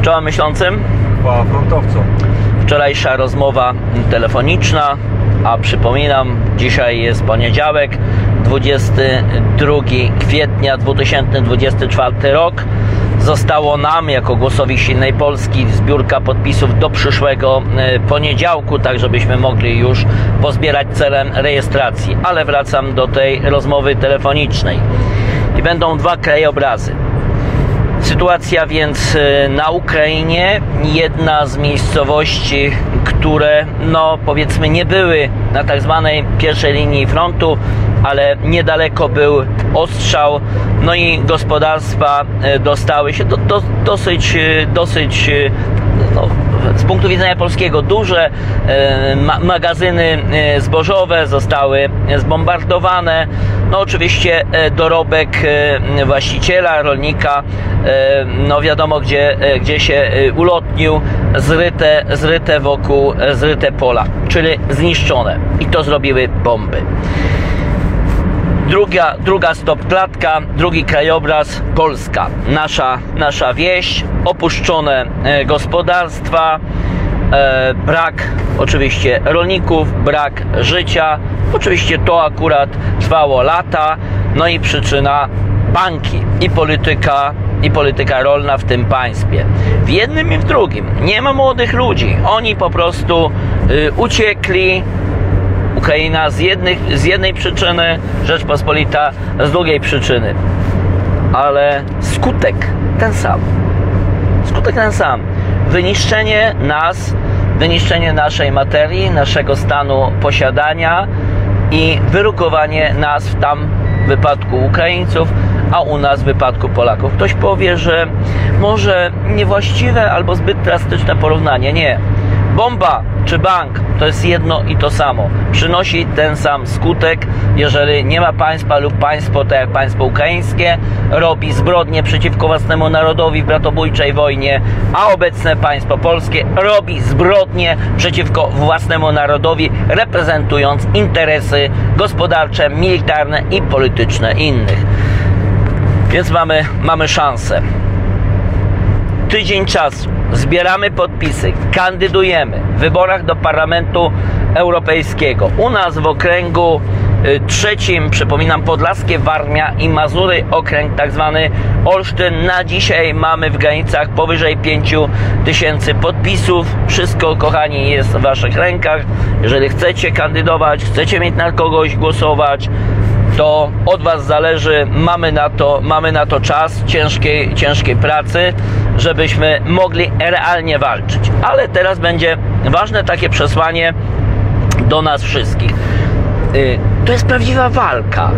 Czoła myślącym. Chwała frontowcom. Wczorajsza rozmowa telefoniczna, a przypominam, dzisiaj jest poniedziałek, 22 kwietnia 2024 rok. Zostało nam, jako Głosowi Silnej Polski, zbiórka podpisów do przyszłego poniedziałku, tak żebyśmy mogli już pozbierać celem rejestracji. Ale wracam do tej rozmowy telefonicznej. I będą dwa krajobrazy. Sytuacja więc na Ukrainie, jedna z miejscowości, które powiedzmy nie były na tak zwanej pierwszej linii frontu, ale niedaleko był ostrzał, i gospodarstwa dostały się dosyć z punktu widzenia polskiego duże magazyny zbożowe zostały zbombardowane. Oczywiście dorobek właściciela, rolnika, wiadomo gdzie się ulotnił, zryte pola, czyli zniszczone, i to zrobiły bomby. Druga stopklatka, drugi krajobraz, Polska. Nasza wieś, opuszczone gospodarstwa, brak oczywiście rolników, brak życia. Oczywiście to akurat trwało lata, i przyczyna banki i polityka rolna w tym państwie. W jednym i w drugim. Nie ma młodych ludzi. Oni po prostu uciekli. Ukraina z jednej przyczyny, Rzeczpospolita z drugiej przyczyny. Ale skutek ten sam. Wyniszczenie nas, wyniszczenie naszej materii, naszego stanu posiadania i wyrugowanie nas w tam wypadku Ukraińców, a u nas w wypadku Polaków. Ktoś powie, że może niewłaściwe albo zbyt drastyczne porównanie. Nie. Bomba czy bank to jest jedno i to samo. Przynosi ten sam skutek, jeżeli nie ma państwa lub państwo, tak jak państwo ukraińskie, robi zbrodnie przeciwko własnemu narodowi w bratobójczej wojnie, a obecne państwo polskie robi zbrodnie przeciwko własnemu narodowi, reprezentując interesy gospodarcze, militarne i polityczne innych. Więc mamy szansę. Tydzień czasu. Zbieramy podpisy, kandydujemy w wyborach do Parlamentu Europejskiego. U nas w okręgu trzecim, przypominam, Podlaskie, Warmia i Mazury, okręg tak zwany Olsztyn. Na dzisiaj mamy w granicach powyżej 5000 podpisów. Wszystko, kochani, jest w waszych rękach. Jeżeli chcecie kandydować, chcecie mieć na kogoś głosować, to od was zależy. Mamy na to czas ciężkiej pracy, żebyśmy mogli realnie walczyć. Ale teraz będzie ważne takie przesłanie do nas wszystkich. To jest prawdziwa walka.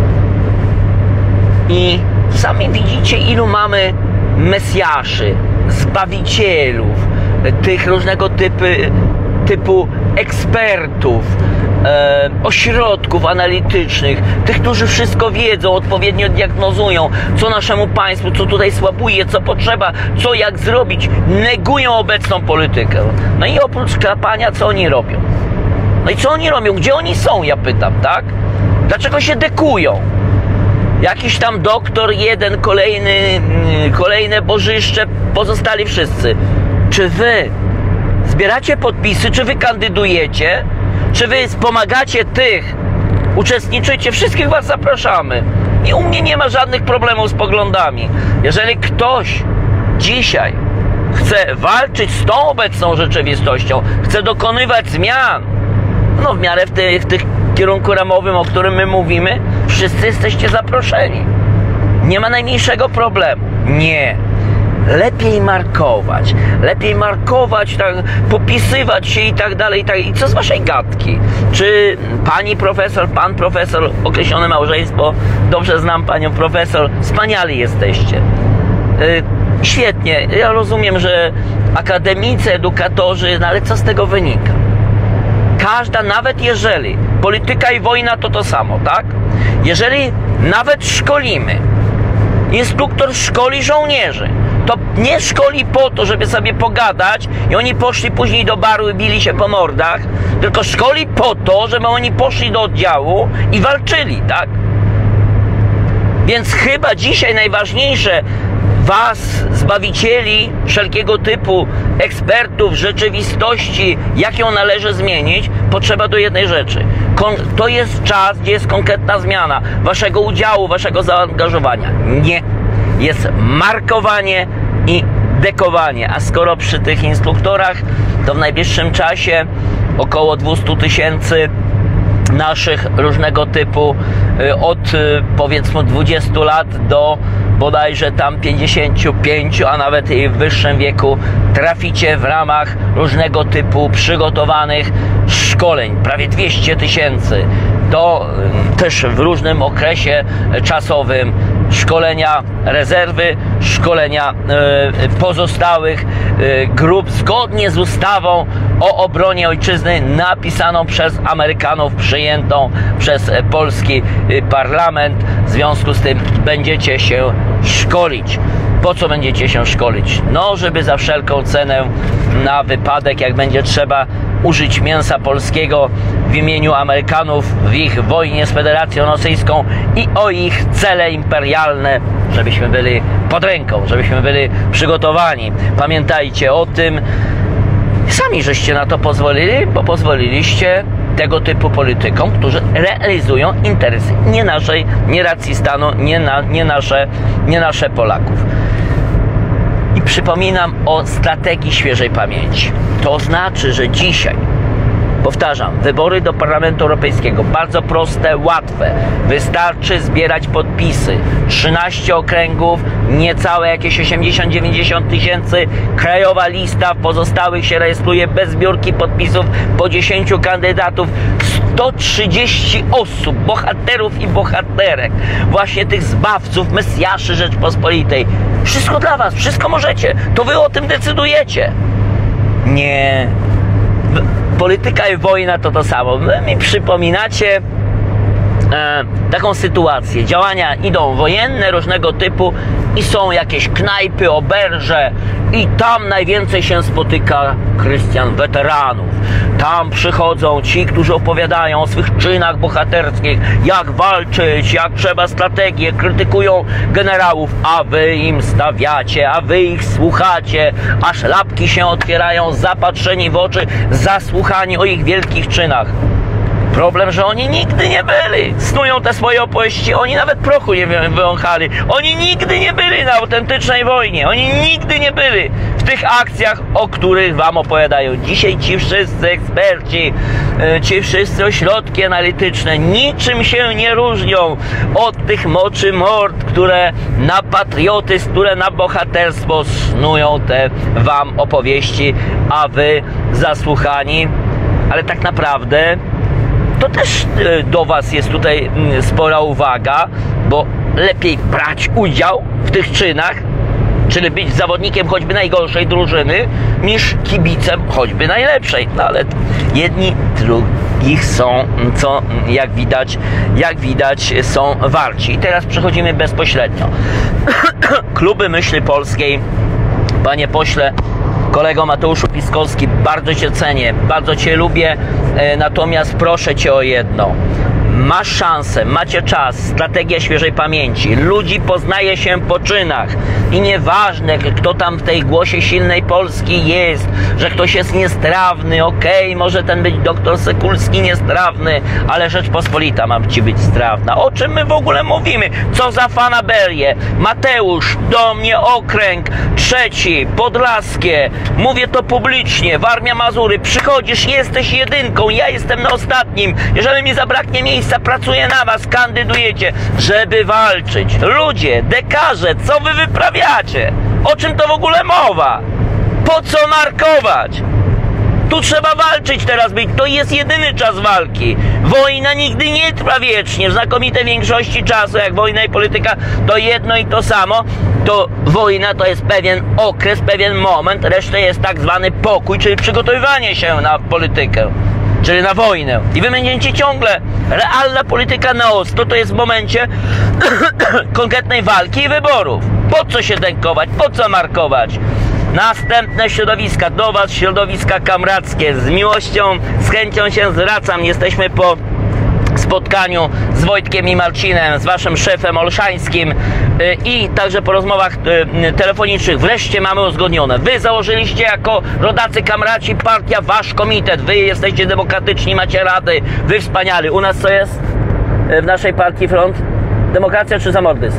I sami widzicie, ilu mamy mesjaszy, zbawicielów, tych różnego typu ekspertów, ośrodków analitycznych, tych, którzy wszystko wiedzą, odpowiednio diagnozują, co naszemu państwu, co tutaj słabuje, co potrzeba, co jak zrobić, negują obecną politykę. I oprócz klapania, co oni robią? I co oni robią? Gdzie oni są? Ja pytam, tak? Dlaczego się dekują? Jakiś tam doktor, jeden, kolejne bożyszcze, pozostali wszyscy. Czy wy zbieracie podpisy, czy wy kandydujecie, czy wy wspomagacie tych, uczestniczycie, wszystkich was zapraszamy. I u mnie nie ma żadnych problemów z poglądami. Jeżeli ktoś dzisiaj chce walczyć z tą obecną rzeczywistością, chce dokonywać zmian, w miarę w tych kierunku ramowym, o którym my mówimy, wszyscy jesteście zaproszeni. Nie ma najmniejszego problemu. Nie. Lepiej markować, tak, popisywać się i tak dalej. I co z waszej gadki? Czy pani profesor, pan profesor, określone małżeństwo, dobrze znam panią profesor, wspaniali jesteście. Świetnie, ja rozumiem, że akademicy, edukatorzy, ale co z tego wynika? Każda, nawet jeżeli polityka i wojna to samo, tak? Jeżeli nawet szkolimy, instruktor szkoli żołnierzy, to nie szkoli po to, żeby sobie pogadać i oni poszli później do baru i bili się po mordach, tylko szkoli po to, żeby oni poszli do oddziału i walczyli, tak? Więc chyba dzisiaj najważniejsze was, zbawicieli wszelkiego typu, ekspertów rzeczywistości, jak ją należy zmienić, potrzeba do jednej rzeczy. To jest czas, gdzie jest konkretna zmiana waszego udziału, waszego zaangażowania. Nie. Jest markowanie i dekowanie. A skoro przy tych instruktorach, to w najbliższym czasie około 200 000 naszych różnego typu od powiedzmy 20 lat do bodajże tam 55, a nawet i w wyższym wieku traficie w ramach różnego typu przygotowanych szkoleń. Prawie 200 000. To też w różnym okresie czasowym. Szkolenia rezerwy, szkolenia pozostałych grup zgodnie z ustawą o obronie ojczyzny napisaną przez Amerykanów, przyjętą przez polski parlament. W związku z tym będziecie się szkolić. Po co będziecie się szkolić? No, żeby za wszelką cenę, na wypadek, jak będzie trzeba użyć mięsa polskiego w imieniu Amerykanów w ich wojnie z Federacją Rosyjską i o ich cele imperialne, żebyśmy byli pod ręką, żebyśmy byli przygotowani. Pamiętajcie o tym. Sami żeście na to pozwolili, bo pozwoliliście tego typu politykom, którzy realizują interesy nie naszej, nie racji stanu, nie nasze Polaków. I przypominam o strategii świeżej pamięci. To znaczy, że dzisiaj, powtarzam, wybory do Parlamentu Europejskiego, bardzo proste, łatwe. Wystarczy zbierać podpisy. 13 okręgów, niecałe jakieś 80-90 tysięcy. Krajowa lista, w pozostałych się rejestruje bez zbiórki podpisów po 10 kandydatów. 130 osób, bohaterów i bohaterek, właśnie tych zbawców, mesjaszy Rzeczpospolitej. Wszystko dla was, wszystko możecie. To wy o tym decydujecie. Nie. Polityka i wojna to samo. Wy mi przypominacie taką sytuację. Działania idą wojenne różnego typu i są jakieś knajpy, oberże i tam najwięcej się spotyka Krystian weteranów. Tam przychodzą ci, którzy opowiadają o swych czynach bohaterskich, jak walczyć, jak trzeba strategię, krytykują generałów, a wy im stawiacie, a wy ich słuchacie, aż lapki się otwierają, zapatrzeni w oczy, zasłuchani o ich wielkich czynach. Problem, że oni nigdy nie byli. Snują te swoje opowieści, oni nawet prochu nie wąchali. Oni nigdy nie byli na autentycznej wojnie. Oni nigdy nie byli w tych akcjach, o których wam opowiadają. Dzisiaj ci wszyscy eksperci, ci wszyscy ośrodki analityczne niczym się nie różnią od tych moczy mord, które na patriotyzm, które na bohaterstwo snują te wam opowieści, a wy zasłuchani. Ale tak naprawdę to też do was jest tutaj spora uwaga, bo lepiej brać udział w tych czynach, czyli być zawodnikiem choćby najgorszej drużyny, niż kibicem choćby najlepszej. No ale jedni drugich są, co jak widać są warci. I teraz przechodzimy bezpośrednio. Kluby Myśli Polskiej, panie pośle, kolego Mateuszu Piskolski, bardzo cię cenię, bardzo cię lubię, natomiast proszę cię o jedno. Masz szansę, macie czas, strategia świeżej pamięci. Ludzi poznaje się po czynach. I nieważne, kto tam w tej Głosie Silnej Polski jest, że ktoś jest niestrawny, okej, może ten być doktor Sekulski niestrawny, ale Rzeczpospolita ma ci być strawna. O czym my w ogóle mówimy? Co za fanaberie? Mateusz, do mnie okręg 3, Podlaskie, mówię to publicznie, Warmia Mazury, przychodzisz, jesteś jedynką, ja jestem na ostatnim, jeżeli mi zabraknie miejsca, pracuję na was, kandydujecie, żeby walczyć. Ludzie, dekarze, co wy wyprawiacie? O czym to w ogóle mowa? Po co markować? Tu trzeba walczyć teraz być. To jest jedyny czas walki. Wojna nigdy nie trwa wiecznie. W znakomitej większości czasu, jak wojna i polityka to jedno i to samo, to wojna to jest pewien okres, pewien moment, reszta jest tak zwany pokój, czyli przygotowywanie się na politykę, czyli na wojnę. I wy będziecie ciągle, realna polityka na ostro, to jest w momencie konkretnej walki i wyborów. Po co się denkować? Po co markować? Następne środowiska, do was środowiska kamrackie. Z miłością, z chęcią się zwracam. Jesteśmy po spotkaniu z Wojtkiem i Marcinem, z waszym szefem Olszańskim i także po rozmowach telefonicznych wreszcie mamy uzgodnione. Wy założyliście jako rodacy kamraci partia wasz komitet, wy jesteście demokratyczni, macie rady, wy wspaniali. U nas co jest w naszej partii Front? Demokracja czy zamordyzm?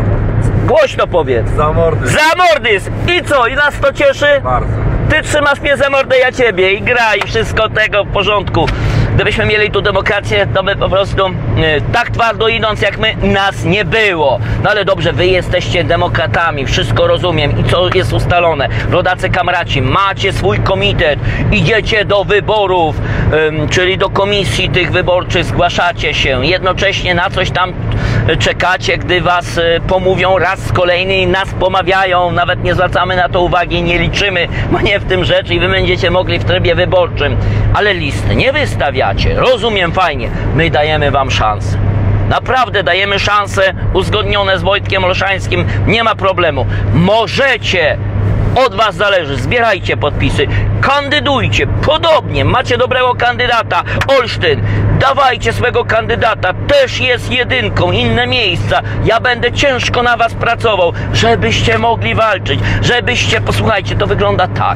Głośno powiedz. Zamordyzm. Zamordyzm! I co? I nas to cieszy? Bardzo. Ty trzymasz mnie za mordę, ja ciebie i gra i wszystko tego w porządku. Gdybyśmy mieli tu demokrację, to by po prostu tak twardo idąc jak my, nas nie było. No ale dobrze, wy jesteście demokratami, wszystko rozumiem i co jest ustalone. Rodacy kamraci, macie swój komitet, idziecie do wyborów, czyli do komisji tych wyborczych, zgłaszacie się. Jednocześnie na coś tam czekacie, gdy was pomówią raz kolejny i nas pomawiają, nawet nie zwracamy na to uwagi, nie liczymy, bo nie w tym rzecz i wy będziecie mogli w trybie wyborczym. Ale listy nie wystawiacie. Rozumiem, fajnie. My dajemy wam szansę. Naprawdę dajemy szanse uzgodnione z Wojtkiem Olszańskim. Nie ma problemu. Możecie. Od was zależy. Zbierajcie podpisy. Kandydujcie. Podobnie. Macie dobrego kandydata. Olsztyn. Dawajcie swego kandydata. Też jest jedynką. Inne miejsca. Ja będę ciężko na was pracował, żebyście mogli walczyć. Żebyście... Posłuchajcie, to wygląda tak.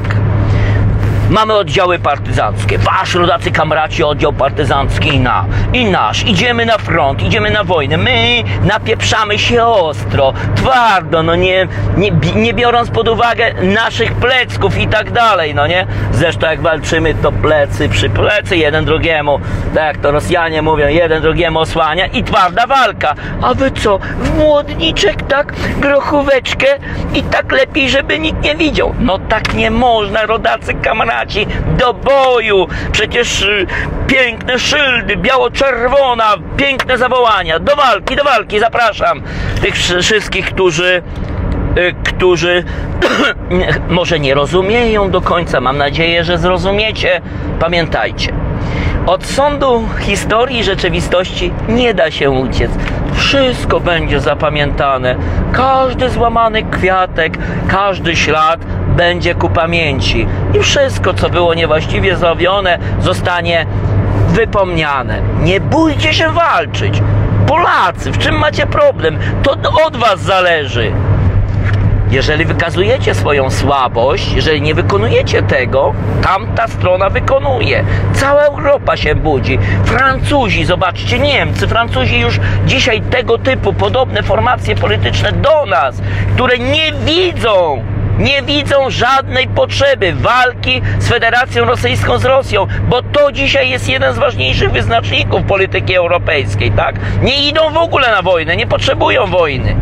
Mamy oddziały partyzanckie. Wasz rodacy kamraci oddział partyzancki i nasz. Idziemy na front, idziemy na wojnę. My napieprzamy się ostro, twardo, no nie biorąc pod uwagę naszych plecków i tak dalej, no nie? Zresztą jak walczymy, to plecy przy plecy, jeden drugiemu, tak jak to Rosjanie mówią, jeden drugiemu osłania i twarda walka. A wy co? W młodniczek, tak? Grochóweczkę i tak lepiej, żeby nikt nie widział. No tak nie można, rodacy kamraci. Do boju! Przecież piękne szyldy, biało-czerwona, piękne zawołania. Do walki, zapraszam tych wszystkich, którzy może nie rozumieją do końca. Mam nadzieję, że zrozumiecie. Pamiętajcie, od sądu historii i rzeczywistości nie da się uciec. Wszystko będzie zapamiętane. Każdy złamany kwiatek, każdy ślad będzie ku pamięci. I wszystko, co było niewłaściwie zrobione, zostanie wypomniane. Nie bójcie się walczyć. Polacy, w czym macie problem? To od was zależy. Jeżeli wykazujecie swoją słabość, jeżeli nie wykonujecie tego, tamta strona wykonuje. Cała Europa się budzi. Francuzi, zobaczcie, Niemcy, Francuzi już dzisiaj tego typu podobne formacje polityczne do nas, które nie widzą żadnej potrzeby walki z Federacją Rosyjską, z Rosją, bo to dzisiaj jest jeden z ważniejszych wyznaczników polityki europejskiej, tak? Nie idą w ogóle na wojnę, nie potrzebują wojny.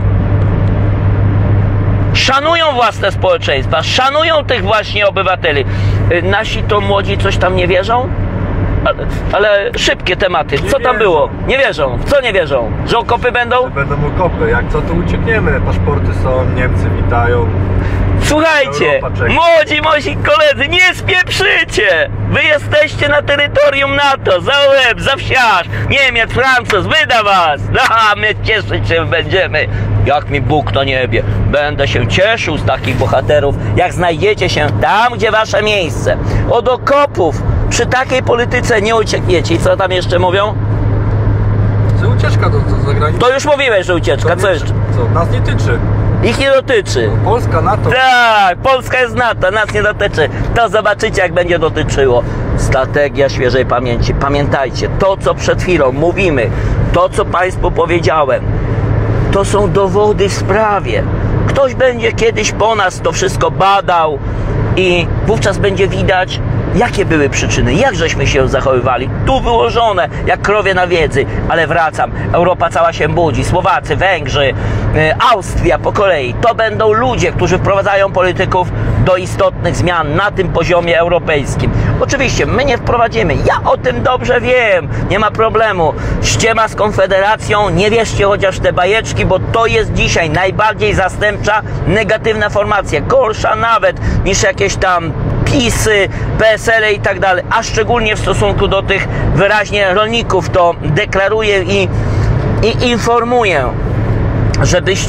Szanują własne społeczeństwa, szanują tych właśnie obywateli. Nasi to młodzi coś tam nie wierzą? Ale szybkie tematy. Co tam było? Nie wierzą. W co nie wierzą? Że okopy będą? Że będą okopy. Jak co, to uciekniemy. Paszporty są, Niemcy witają. Słuchajcie, młodzi moi koledzy, nie spieprzycie! Wy jesteście na terytorium NATO, za łeb, za wsiarz, Niemiec, Francuz, wyda was! A my cieszyć się będziemy, jak mi Bóg na niebie. Będę się cieszył z takich bohaterów, jak znajdziecie się tam, gdzie wasze miejsce. Od okopów przy takiej polityce nie uciekniecie. I co tam jeszcze mówią? Że ucieczka do zagranicy. To już mówiłeś, że ucieczka, co jeszcze? Co, nas nie tyczy. Ich nie dotyczy. Polska, NATO. Tak, Polska jest NATO, nas nie dotyczy. To zobaczycie, jak będzie dotyczyło. Strategia świeżej pamięci. Pamiętajcie, to co przed chwilą mówimy, to co Państwu powiedziałem, to są dowody w sprawie. Ktoś będzie kiedyś po nas to wszystko badał i wówczas będzie widać, jakie były przyczyny, jak żeśmy się zachowywali. Tu wyłożone, jak krowie na wiedzy. Ale wracam, Europa cała się budzi. Słowacy, Węgrzy, Austria po kolei. To będą ludzie, którzy wprowadzają polityków do istotnych zmian na tym poziomie europejskim. Oczywiście, my nie wprowadzimy. Ja o tym dobrze wiem. Nie ma problemu. Ściema z Konfederacją. Nie wierzcie chociaż te bajeczki, bo to jest dzisiaj najbardziej zastępcza, negatywna formacja. Gorsza nawet niż jakieś tam PiS-y, PSL-y i tak dalej, a szczególnie w stosunku do tych wyraźnie rolników to deklaruję i informuję, żebyście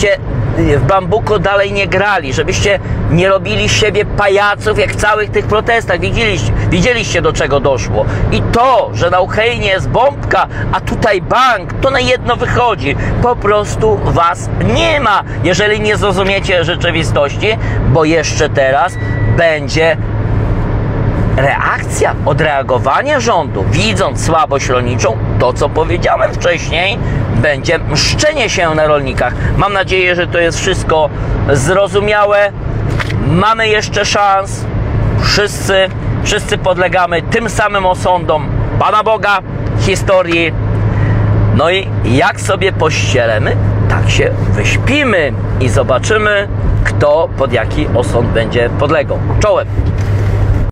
w bambuko dalej nie grali, żebyście nie robili z siebie pajaców jak w całych tych protestach. Widzieliście do czego doszło. I to, że na Ukrainie jest bombka, a tutaj bank, to na jedno wychodzi. Po prostu was nie ma, jeżeli nie zrozumiecie rzeczywistości, bo jeszcze teraz będzie reakcja, odreagowanie rządu, widząc słabość rolniczą, to co powiedziałem wcześniej, będzie mszczenie się na rolnikach. Mam nadzieję, że to jest wszystko zrozumiałe. Mamy jeszcze szans. Wszyscy podlegamy tym samym osądom Pana Boga, historii. No i jak sobie pościelemy, tak się wyśpimy i zobaczymy, kto pod jaki osąd będzie podlegał. Czołem!